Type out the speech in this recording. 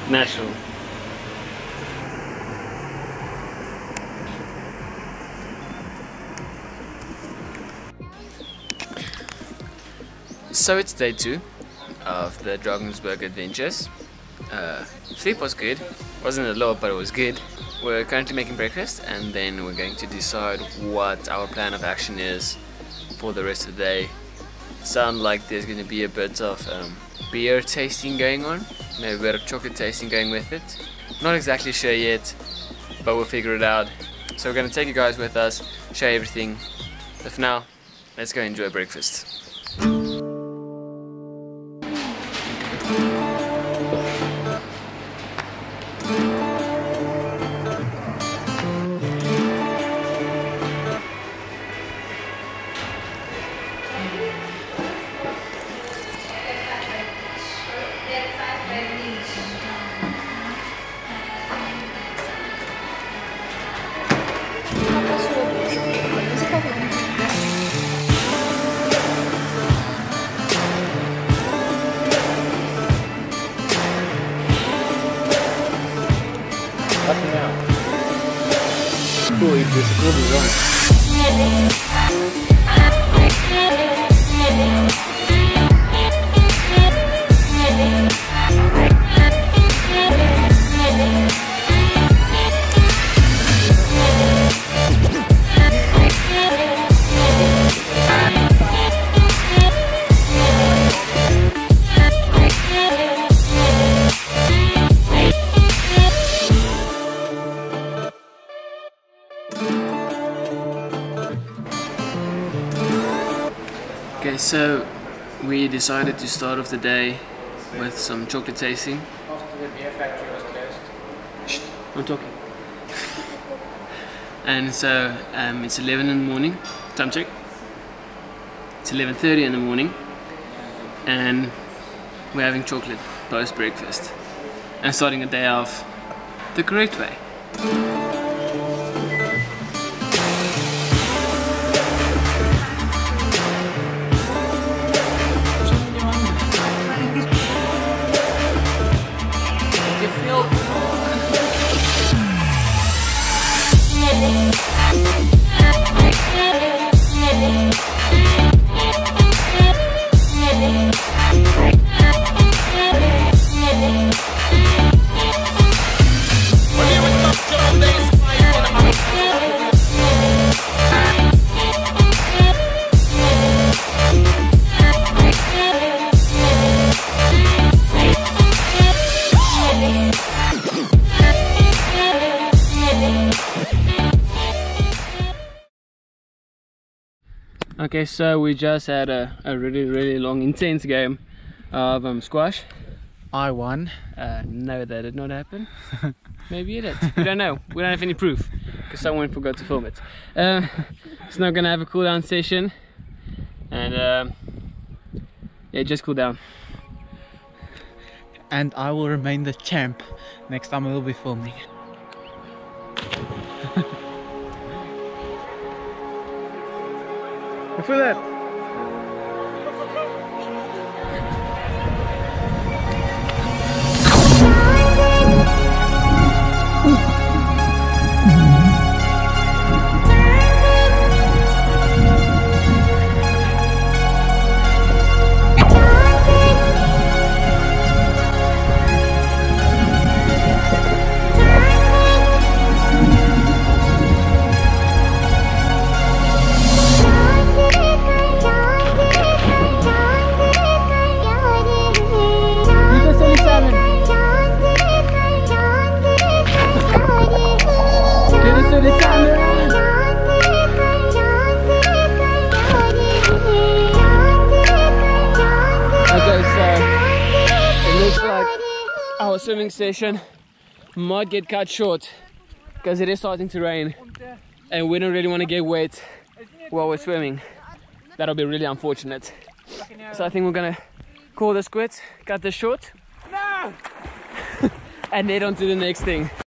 Natural. So it's day 2 of the Drakensberg adventures. Sleep was good. Wasn't a lot, but it was good. We're currently making breakfast and then we're going to decide what our plan of action is for the rest of the day. Sound like there's going to be a bit of beer tasting going on, maybe a bit of chocolate tasting going with it. Not exactly sure yet, but we'll figure it out. So we're going to take you guys with us, show you everything. But for now, let's go enjoy breakfast. Cool, this is cool design. Okay, so we decided to start off the day with some chocolate tasting. After the beer factory was closed. Shh, I'm talking. And so it's 11 in the morning, time check. It's 11:30 in the morning and we're having chocolate post breakfast and starting a day off the correct way. Okay, so we just had a really long, intense game of squash. I won. No, that did not happen. Maybe it did. We don't know. We don't have any proof because someone forgot to film it. It's not gonna have a cool down session, and yeah, just cool down. And I will remain the champ. Next time I will be filming. I feel that. Our swimming session might get cut short because it is starting to rain and we don't really want to get wet while we're swimming. That'll be really unfortunate. So I think we're gonna call this quits, cut this short, and head on to the next thing.